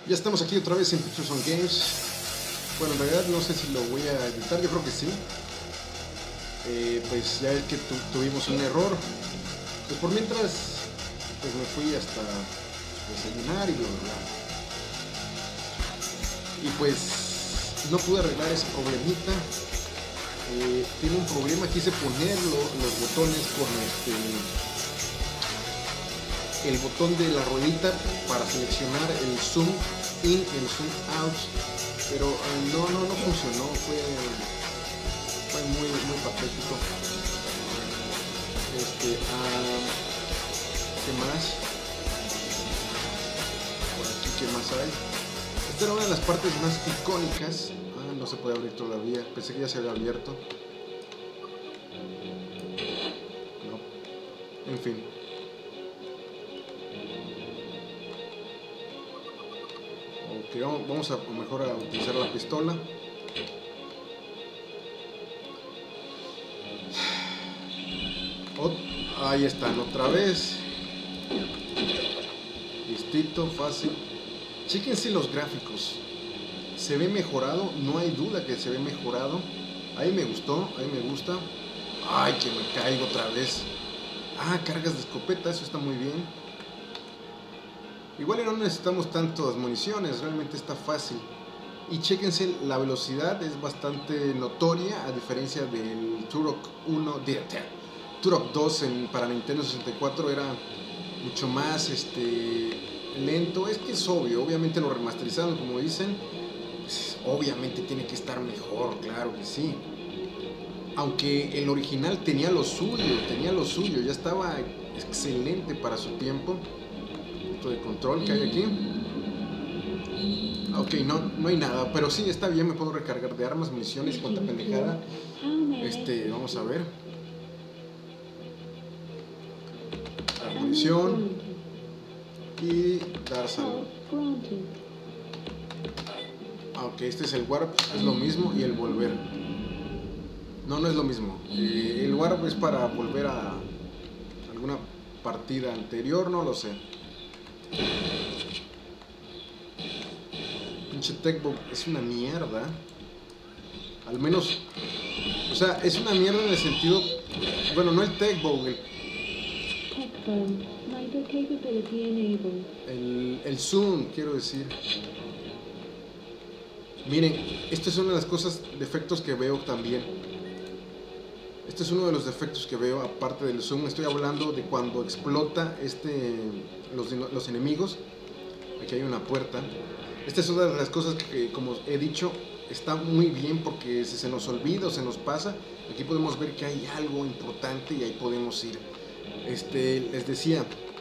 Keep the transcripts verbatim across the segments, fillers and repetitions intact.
Ya estamos aquí otra vez en Pictures on Games. Bueno, en realidad no sé si lo voy a editar, yo creo que sí. Eh, pues ya es que tu tuvimos un error. Pues por mientras, pues me fui hasta desayunar y bla bla bla. Y pues no pude arreglar ese problemita. Eh, tiene un problema, quise ponerlo, los botones con este... el botón de la ruedita para seleccionar el zoom in, el zoom out, pero eh, no, no, no funcionó, fue, fue muy, muy patético. Este, uh, ¿qué más? Por aquí, ¿qué más hay? Esta era una de las partes más icónicas. Ah, no se puede abrir todavía, pensé que ya se había abierto. No, en fin. Okay, vamos a mejor a utilizar la pistola. Oh, ahí están otra vez. Listito, fácil. Chéquense los gráficos. Se ve mejorado, no hay duda que se ve mejorado. Ahí me gustó, ahí me gusta. Ay, que me caigo otra vez. Ah, cargas de escopeta, eso está muy bien. Igual no necesitamos tantas municiones, realmente está fácil. Y chéquense, la velocidad es bastante notoria, a diferencia del Turok uno, de, de, Turok dos en, para Nintendo sesenta y cuatro era mucho más este, lento. Es que es obvio, obviamente lo remasterizaron, como dicen, pues, obviamente tiene que estar mejor, claro que sí. Aunque el original tenía lo suyo, tenía lo suyo, ya estaba excelente para su tiempo. De control que hay aquí. Ok, no, no hay nada, pero sí, está bien, me puedo recargar de armas, municiones, cuanta pendejada. Este, vamos a ver. La munición. Y dar salud. Ok, este es el warp, es lo mismo, y el volver. No, no es lo mismo. Eh, el warp es para volver a alguna partida anterior, no lo sé. Pinche Tech-Bow es una mierda. Al menos, o sea, es una mierda en el sentido, bueno, no el Tech-Bow, el, el, el zoom, quiero decir. Miren, esto es una de las cosas, defectos que veo también. Este es uno de los defectos que veo, aparte del zoom. Estoy hablando de cuando explota este, los, los enemigos. Aquí hay una puerta. Esta es una de las cosas que, como he dicho, está muy bien, porque si se nos olvida o se nos pasa, aquí podemos ver que hay algo importante y ahí podemos ir. Este, les decía...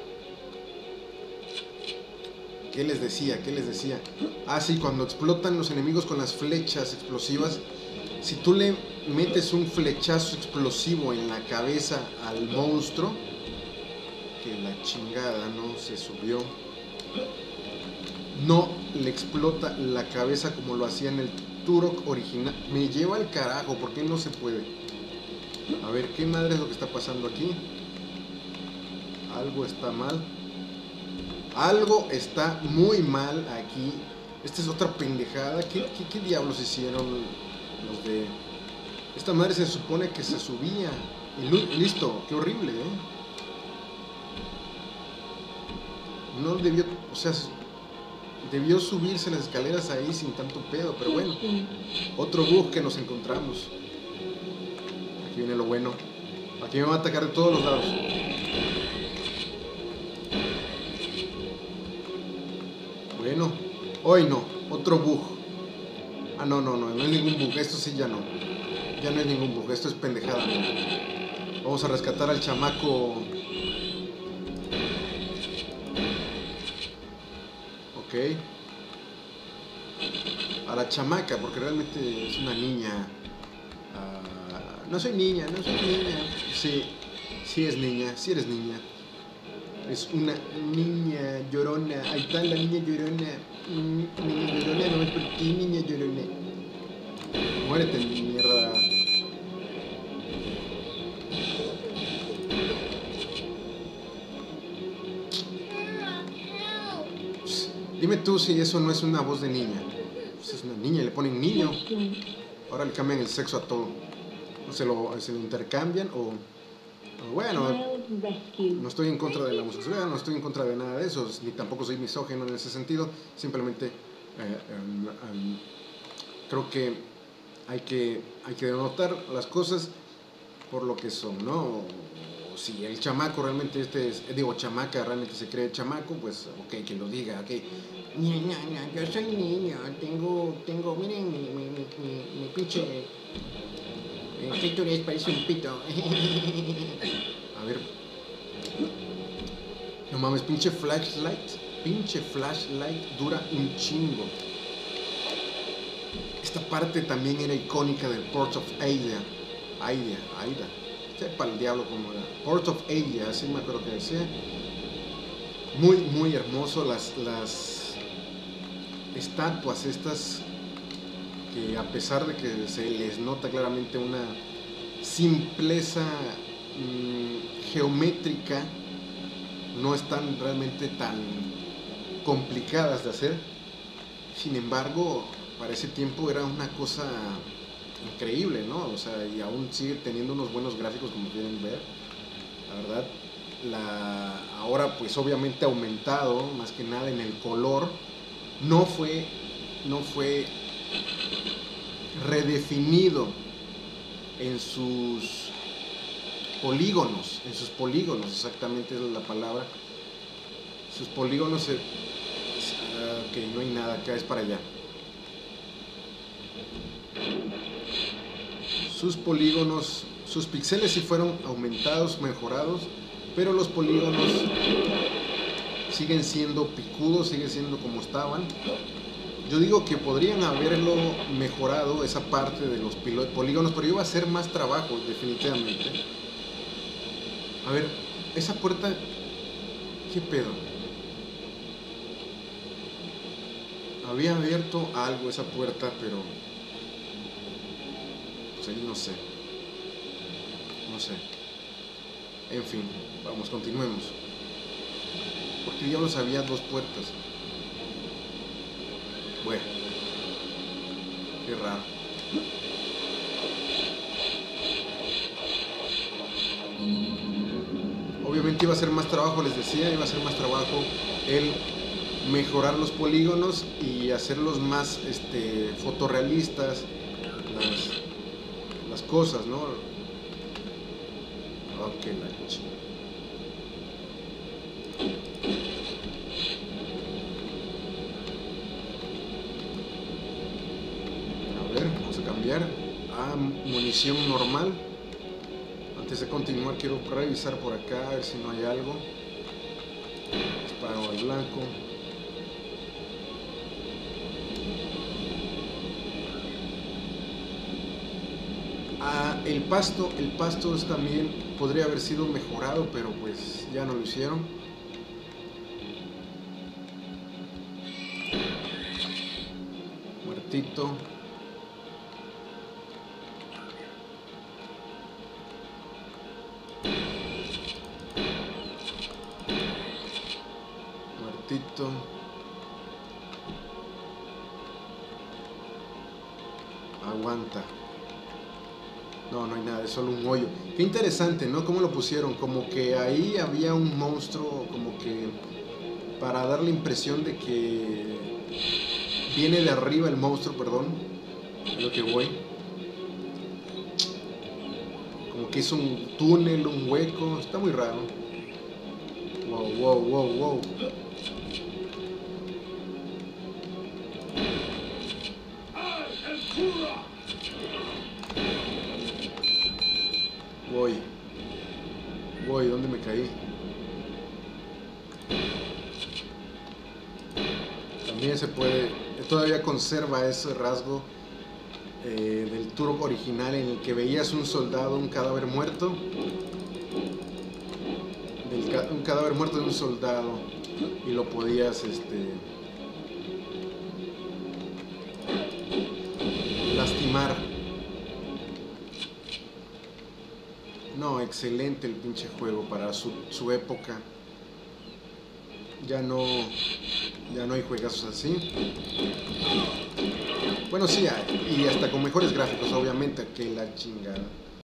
¿Qué les decía? ¿Qué les decía? Ah, sí, cuando explotan los enemigos con las flechas explosivas, si tú le metes un flechazo explosivo en la cabeza al monstruo, que la chingada no se subió, no le explota la cabeza como lo hacía en el Turok original. Me lleva al carajo, ¿por qué no se puede? A ver, ¿qué madre es lo que está pasando aquí? Algo está mal. Algo está muy mal aquí. Esta es otra pendejada. ¿Qué, qué, qué diablos hicieron los de... Esta madre se supone que se subía. Y listo, qué horrible, ¿eh? No debió... O sea... Debió subirse las escaleras ahí sin tanto pedo, pero bueno. Otro bug que nos encontramos. Aquí viene lo bueno. Aquí me va a atacar de todos los lados. Bueno. Hoy no. Otro bug. Ah, no, no, no. No es ningún bug. Esto sí ya no. Ya no es ningún bug. Esto es pendejada. Vamos a rescatar al chamaco. Ok. A la chamaca, porque realmente es una niña. Uh, no soy niña, no soy niña. Sí, sí es niña, sí eres niña. Es una niña llorona. Ahí está la niña llorona. Mm, niña llorona, no es por ti, niña llorona. Muérete, mierda. Dime tú si eso no es una voz de niña. Pues es una niña, le ponen niño. Ahora le cambian el sexo a todo. O se lo, se lo intercambian o... o bueno, no estoy en contra de la homosexualidad, no estoy en contra de nada de eso, ni tampoco soy misógino en ese sentido. Simplemente eh, um, um, creo que hay que hay que denotar las cosas por lo que son, ¿no? O si el chamaco realmente este es, digo, chamaca realmente se cree chamaco, pues ok, que lo diga, ok. Niña, niña, yo soy niño, tengo, tengo, miren mi, mi, mi, mi, mi pinche eh, clítoris parece un pito. A ver. No mames, pinche flashlight, pinche flashlight dura un chingo. Esta parte también era icónica del Port of Aida. Aida, Aida. Sepa el diablo como era. Port of Aida, así me acuerdo que decía. Muy, muy hermoso. Las, las estatuas estas, que a pesar de que se les nota claramente una simpleza mmm, geométrica, no están realmente tan complicadas de hacer. Sin embargo, para ese tiempo era una cosa increíble, ¿no? O sea, y aún sigue teniendo unos buenos gráficos, como pueden ver. La verdad, la, ahora pues obviamente ha aumentado, más que nada en el color. No fue, no fue redefinido en sus polígonos, en sus polígonos, exactamente es la palabra. Sus polígonos, eh, ok, no hay nada, acá es para allá. Sus polígonos, sus píxeles sí fueron aumentados, mejorados, pero los polígonos siguen siendo picudos, siguen siendo como estaban. Yo digo que podrían haberlo mejorado esa parte de los polígonos, pero iba a ser más trabajo, definitivamente. A ver, esa puerta, ¿qué pedo? Había abierto algo esa puerta, pero pues ahí no sé. No sé. En fin, vamos, continuemos. ¿Por qué diablos había dos puertas? Bueno, qué raro. Obviamente iba a ser más trabajo, les decía, iba a ser más trabajo el mejorar los polígonos y hacerlos más este, fotorrealistas, las, las cosas, ¿no? Ok, la chica. A munición normal. Antes de continuar quiero revisar por acá a ver si no hay algo. Disparo al blanco. Ah, el pasto, el pasto es también podría haber sido mejorado, pero pues ya no lo hicieron. Muertito. Aguanta. No, no hay nada, es solo un hoyo. Qué interesante, ¿no? Cómo lo pusieron, como que ahí había un monstruo, como que para dar la impresión de que viene de arriba el monstruo, perdón, es lo que voy. Como que es un túnel, un hueco, está muy raro. Wow, wow, wow, wow. Voy. Voy, ¿dónde me caí? También se puede, todavía conserva ese rasgo eh, del tour original en el que veías un soldado, un cadáver muerto. Del ca un cadáver muerto de un soldado y lo podías este, lastimar. No, excelente el pinche juego para su, su época. Ya no, Ya no hay juegazos así. Bueno, sí hay, y hasta con mejores gráficos, obviamente, que la chingada.